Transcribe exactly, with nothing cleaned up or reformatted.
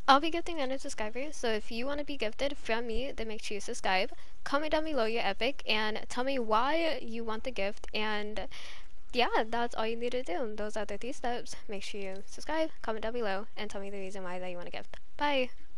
I'll be gifting random subscribers, so if you want to be gifted from me, then make sure you subscribe. Comment down below your epic and tell me why you want the gift, and yeah, that's all you need to do. Those are the three steps. Make sure you subscribe, comment down below, and tell me the reason why that you want a gift. Bye!